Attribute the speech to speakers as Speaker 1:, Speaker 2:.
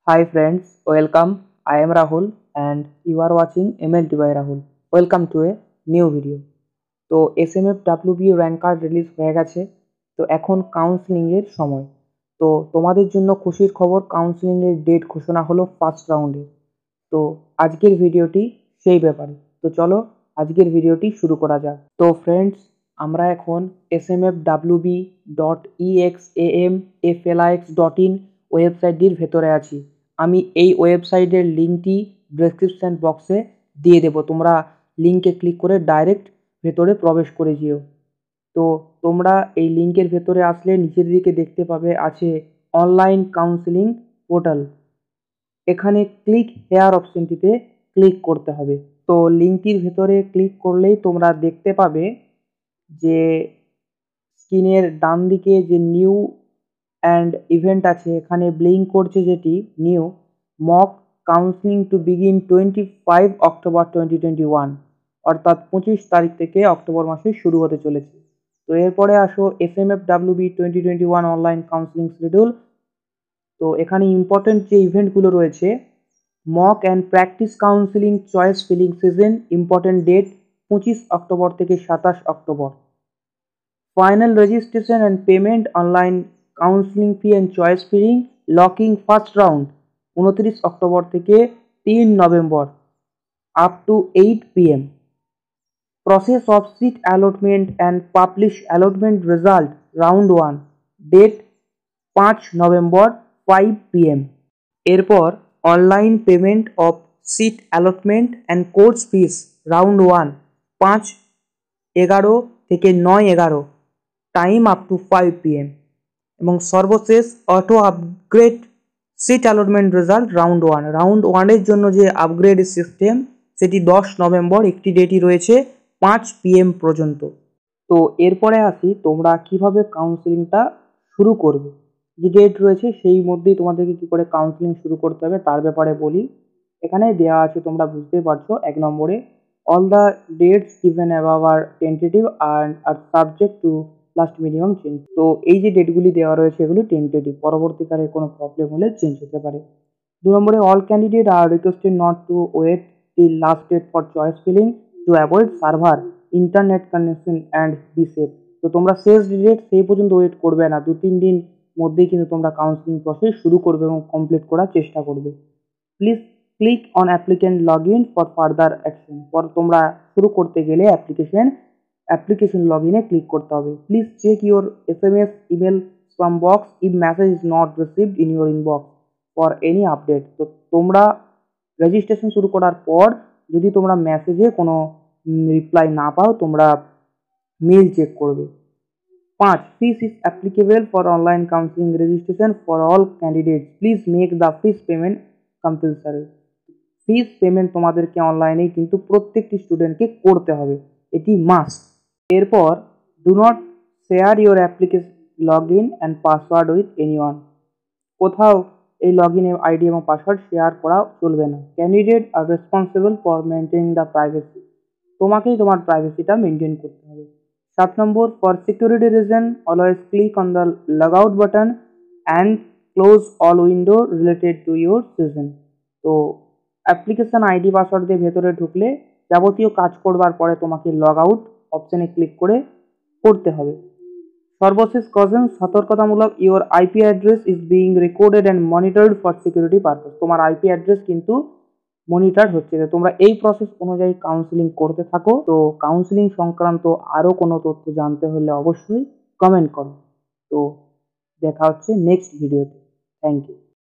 Speaker 1: Hi friends, welcome. I am Rahul and you are watching MLT by Rahul. Welcome to a new video. তো SMFWB rank card release হয়ে গেছে। তো এখন কাউন্সেলিংয়ের সময়। তো তোমাদের জন্য খুশির খবর, কাউন্সেলিংয়ের ডেট ঘোষণা হলো ফার্স্ট রাউন্ডে। তো আজকের ভিডিওটি সেই ব্যাপারে। তো চলো আজকের ভিডিওটি শুরু করা যাক। তো ফ্রেন্ডস, আমরা এখন smfwb.examflix.in ওয়েবসাইটটির ভেতরে আছি। আমি এই ওয়েবসাইটের লিঙ্কটি ডেসক্রিপশন বক্সে দিয়ে দেবো, তোমরা লিঙ্কে ক্লিক করে ডাইরেক্ট ভেতরে প্রবেশ করে যেও। তো তোমরা এই লিঙ্কের ভেতরে আসলে নিচের দিকে দেখতে পাবে আছে অনলাইন কাউন্সেলিং পোর্টাল। এখানে ক্লিক হেয়ার অপশনটিতে ক্লিক করতে হবে। তো লিঙ্কটির ভেতরে ক্লিক করলেই তোমরা দেখতে পাবে যে স্ক্রিনের ডান দিকে যে নিউ অ্যান্ড ইভেন্ট আছে, এখানে ব্লিঙ্ক করছে যেটি new mock counselling to begin 25 October 2021, অর্থাৎ 25 তারিখ থেকে অক্টোবর মাসে শুরু হতে চলেছে। তো এরপরে আসো SMFWB 2021 অনলাইন কাউন্সেলিং শিডিউল। তো এখানে ইম্পর্টেন্ট যে ইভেন্টগুলো রয়েছে, mock and practice counselling choice filling season, important date 25 October থেকে 27 October. Final registration and payment online counselling fee and choice filling locking first round 29 October থেকে 3 November up to 8 PM। Process of seat allotment and publish allotment result round 1, date 5 November 5 PM। এরপর online payment of seat allotment and course fees round 1, 5/11 থেকে 9/11, time up to 5 PM। এবং সর্বশেষ auto upgrade seat allotment result round 1। Round 1-এর জন্য যে upgrade system সেটি 10 November, একটি ডেটই রয়েছে 5 PM পর্যন্ত। তো এরপরে আসি তোমরা কিভাবে কাউন্সেলিংটা শুরু করবে। যে ডেট রয়েছে সেই মধ্যেই তোমাদেরকে কী করে কাউন্সেলিং শুরু করতে হবে তার ব্যাপারে বলি। এখানে দেওয়া আছে, তোমরা বুঝতেই পারছো, 1 নম্বরে all the dates given above are tentative and are subject to last minimum change. তো এই যে ডেটগুলি দেওয়া রয়েছে এগুলি টেন্টেটিভ, পরবর্তীকালে কোনো প্রবলেম হলে চেঞ্জ হতে পারে। 2 নম্বরে all candidate are requested not to wait till last date for choice filling to avoid server internet connection and be safe. তো তোমরা শেষ ডেট সেই পর্যন্ত ওয়েট করবে না, 2-3 দিন মধ্যেই কিন্তু তোমরা কাউন্সেলিং প্রসেস শুরু করবে এবং কমপ্লিট করার চেষ্টা করবে। Please click on applicant log in for further action. পর তোমরা শুরু করতে গেলে অ্যাপ্লিকেশন লগ ইনে ক্লিক করতে হবে। Please check your SMS email spam box if message is not received in your inbox for any update. তো তোমরা রেজিস্ট্রেশন শুরু করার পর যদি তোমরা মেসেজে কোনো রিপ্লাই না পাও, তোমরা মেল চেক করবে। 5. Fees is applicable for online counseling registration for all candidates. Please make the fees payment compulsory. Fees payment তোমাদেরকে অনলাইনেই কিন্তু প্রত্যেকটি স্টুডেন্টকে করতে হবে, এটি মাস্ট। এরপর do not share your application log in and password with anyone. কোথাও এই লগ ইন আইডি এবং পাসওয়ার্ড শেয়ার করা চলবে না। Candidate are responsible for maintaining the privacy. তোমাকেই তোমার প্রাইভেসিটা মেনটেন করতে হবে। 7 number, for security reason always click on the log out button and close all window related to your session. তো অ্যাপ্লিকেশন আইডি পাসওয়ার্ড দিয়ে ভেতরে ঢুকলে যাবতীয় কাজ করবার পরে তোমাকে লগ আউট অপশানে ক্লিক করে করতে হবে। সর্বশেষ কজন, সতর্কতামূলক, your IP address is being recorded and monitored for security purpose. তোমার IP অ্যাড্রেস কিন্তু মনিটর হচ্ছে। তোমরা এই প্রসেস অনুযায়ী কাউন্সেলিং করতে থাকো। তো কাউন্সেলিং সংক্রান্ত আরও কোনো তথ্য জানতে হলে অবশ্যই কমেন্ট করো। তো দেখা হচ্ছে নেক্সট ভিডিওতে। Thank you.